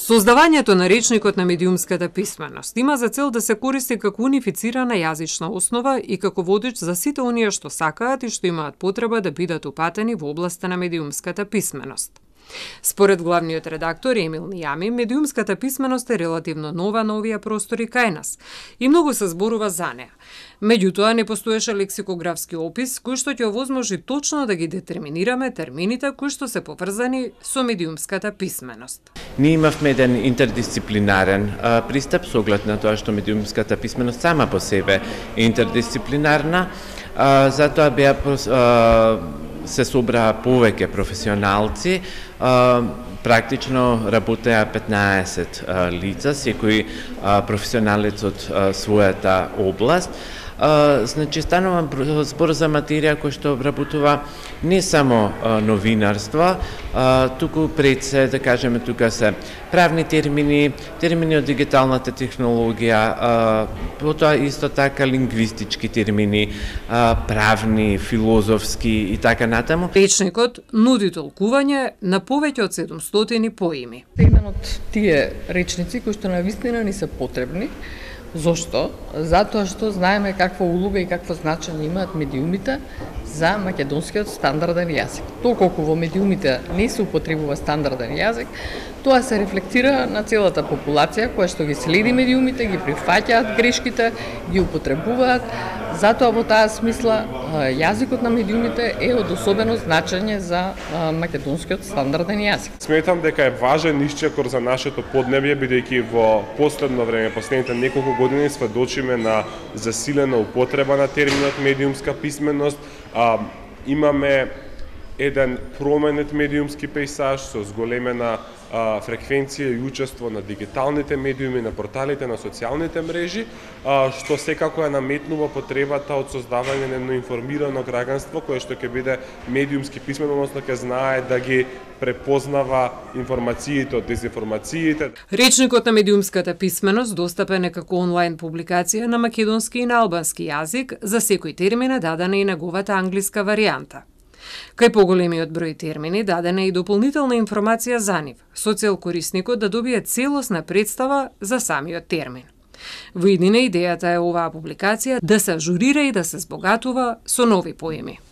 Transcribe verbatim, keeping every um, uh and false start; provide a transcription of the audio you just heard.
Создавањето на речникот на медиумската писменост има за цел да се користи како унифицирана јазична основа и како водич за сите оние што сакаат и што имаат потреба да бидат упатени во областа на медиумската писменост. Според главниот редактор Емил Нијами, медиумската писменост е релативно нова на овие простори кај нас и многу се зборува за неа. Меѓутоа, не постоеше лексикографски опис кој што ќе овозможи точно да ги детерминираме термините кои што се поврзани со медиумската писменост. Ние имавме еден интердисциплинарен а, пристап со оглед на тоа што медиумската писменост сама по себе е интердисциплинарна, а, затоа беа а, се собраа повеќе професионалци, а, практично работеа петнаесет а, лица, секој а, професионалец од а, својата област. Uh, значи, станува збор за материја која што обработува не само uh, новинарство, uh, туку пред се, да кажеме, тука се правни термини, термини од дигиталната технологија, uh, потоа исто така лингвистички термини, uh, правни, филозофски и така натаму. Речникот нуди толкување на повеќе од седумстотини поими. Еден од тие речници кои што навистина ни се потребни. Зошто? Затоа што знаеме каква улога и какво значење имаат медиумите за македонскиот стандарден јазик. Тоа колку во медиумите не се употребува стандарден јазик, тоа се рефлектира на целата популација која што ги следи медиумите, ги прифаќаат грешките, ги употребуваат. Затоа во таа смисла јазикот на медиумите е од особено значење за македонскиот стандарден јазик. Сметам дека е важен исчекор за нашето поднебје, бидејќи во последно време, последните неколку години сведочиме на засилена употреба на терминот медиумска писменост. А, имаме еден променет медиумски пейсаж со зголемена а, фреквенција и учество на дигиталните медиуми, на порталите, на социјалните мрежи, а, што секако е наметнува потребата од создавање на едно информирано граѓанство кое што ќе биде медиумски писмено, односно ќе знае да ги препознава информациите од дезинформациите. Речникот на медиумската писменост достапен е како онлайн публикација на македонски и на албански јазик, за секој термин е дадена и неговата англиска варијанта. Кај поголемиот број термини дадена е и дополнителна информација за нив, со цел корисникот да добие целосна представа за самиот термин. Во иднина идејата е оваа публикација да се ажурира и да се збогатува со нови поими.